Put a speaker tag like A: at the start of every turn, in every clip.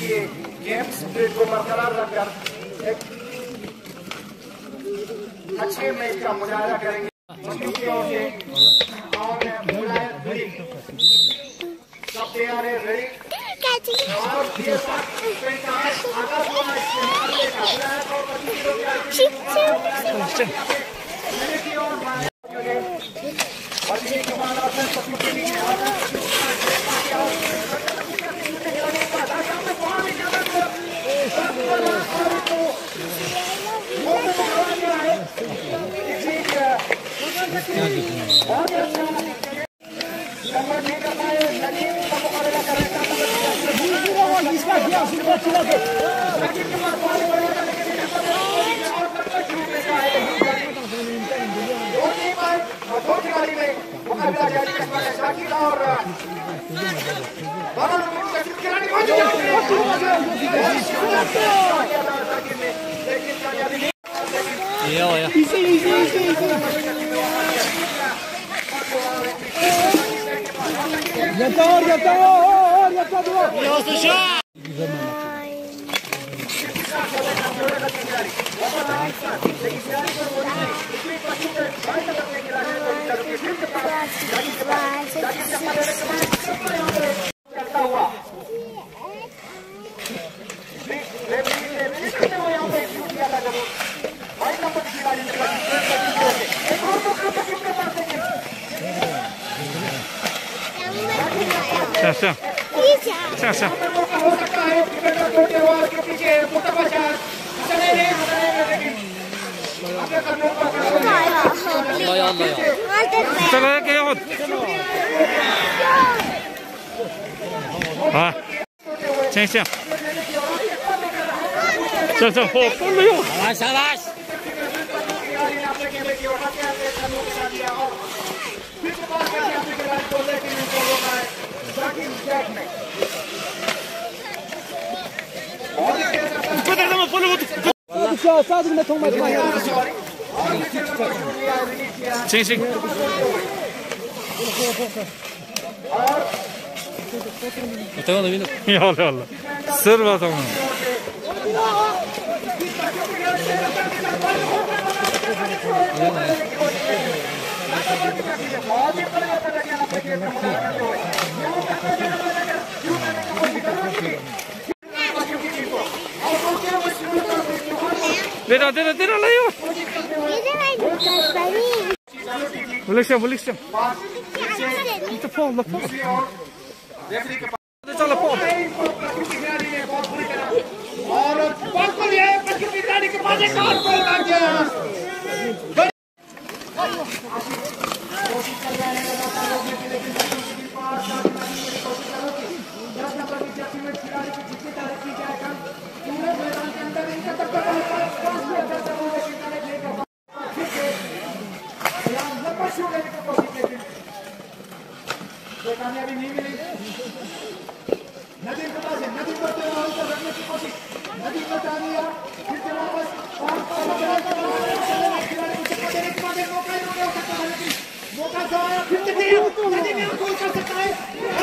A: ये game spirit को बरकरार रखकर एक अच्छे मैच का मुजाहरा करेंगे। और सब तैयार है, रेडी और Tira lá eu. Bolixem. Muito bom, lá fora. Deixa lá fora. और बिल्कुल ये पश्चिम खिलाड़ी के पास एक और गोल लग गया। कोशिश कर रहे हैं लगातार रोकने की, लेकिन खिलाड़ी की जितनी तरह की जाएगा पूरे मैदान के अंदर इनका तक कामयाबी नहीं मिली। नदीम के पास है, नदीम को रखने की कोशिश, नदीम को डाल दिया, फिर से वापस मौका जो आया फिर से नदीम ने गोल कर सकता है।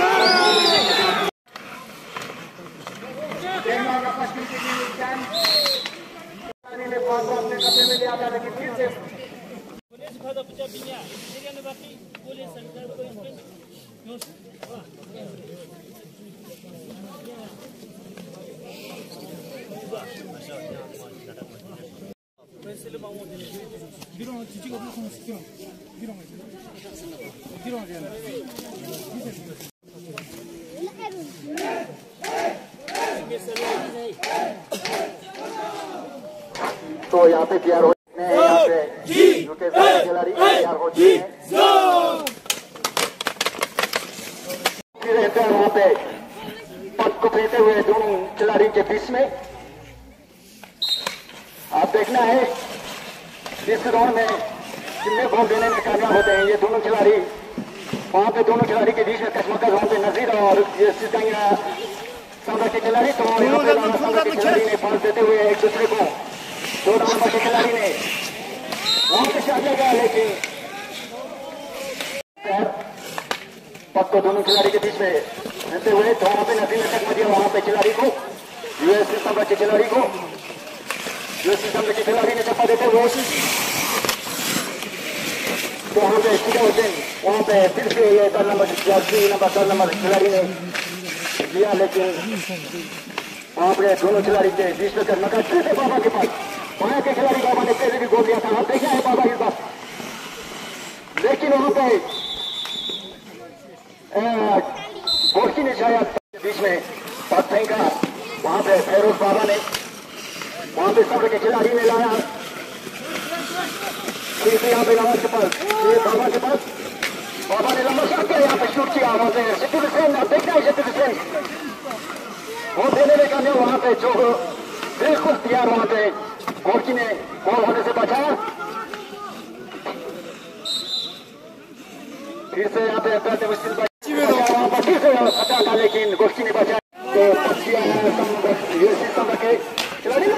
A: अपने कब्जे में लिया था, लेकिन फिर से तो यहाँ पे तैयार हो खिलाड़ी तैयार हो चुके हैं, रहते हैं वहाँ पे पद को फेंकते हुए दोनों खिलाड़ी के बीच में। आप देखना है इस राउंड में कितने बॉल देने में कामयाब होते हैं ये दोनों खिलाड़ी। वहाँ पे दोनों खिलाड़ी के बीच में कश्मकश वहाँ पे नजीर और ये सितांगिया सामने के खिलाड़ी, तो सामने के खिलाड़ी ने पास देते हुए एक दूसरे को दो नंबर के खिलाड़ी ने वहाँ पे शॉट लगा, लेकिन पक को दोनों खिलाड़ी के बीच में रहते हुए तो वहाँ पे नजीर ने टक्कर दिया वहाँ पे खिलाड़ी को यूएस सिस्टम के खिलाड़ी को, यूएस सिस्टम के खिलाड़ी ने चप्पा देते हुए तो वहाँ पे चिकन वहाँ पे फिर से ये 10 नंबर खिलाड़ी ने लिया, लेकिन वहाँ पे दोनों खिलाड़ी के बीच में करना का फिर से बाबा के पास, वहाँ के खिलाड़ी बाबा ने पहले भी गोल दिया था, आप देखा है बाबा इस बार, लेकिन वहाँ पे गोरकी ने शायद बीच में पास फेंका, वहाँ पे फेरोज बाबा ने वहाँ पे सब्र के खिलाड़ी ने लाया, फिर से यहाँ पे नवाज के पास, ये बाबा के पास, बाबा ने लंबा शॉट किया, यहाँ पे शूट किया, वहाँ पे शकील हुसैन, आप देखना है शकील हुसैन वो देने में कामयाब, वहाँ पे जो बिल्कुल तैयार, वहाँ पे गोरकी ने बॉल होने से बचाया, फिर से यहाँ पे पहले मुश्किल वहाँ पर फिर से खतरा था, लेकिन गोरकी ने बचाया, तो 25 खिलाड़ी